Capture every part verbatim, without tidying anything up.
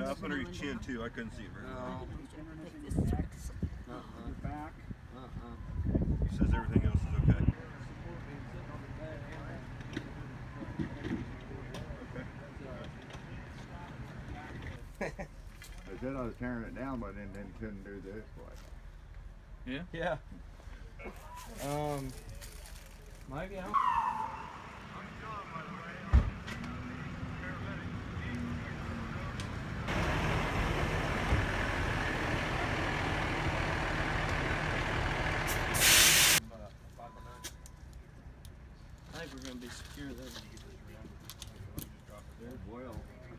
Uh, up under your chin too. I couldn't see it very well. No. Uh-uh. Back. Uh-uh. He says everything else is okay. I said I was tearing it down, but then, then couldn't do this way. Yeah. Yeah. Um. Maybe I. I think we're gonna be secure there. Well.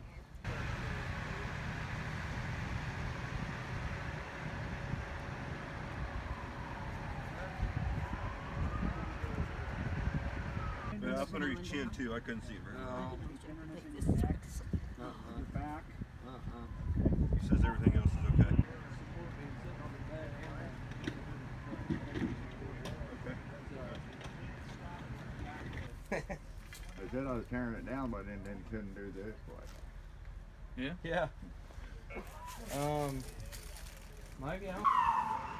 Uh, up under your chin too. I couldn't see it very well. No. Uh-uh. Back. Uh-uh. He says everything else is okay. I said I was tearing it down, but then, then couldn't do this way. Yeah. Yeah. Um. Maybe I.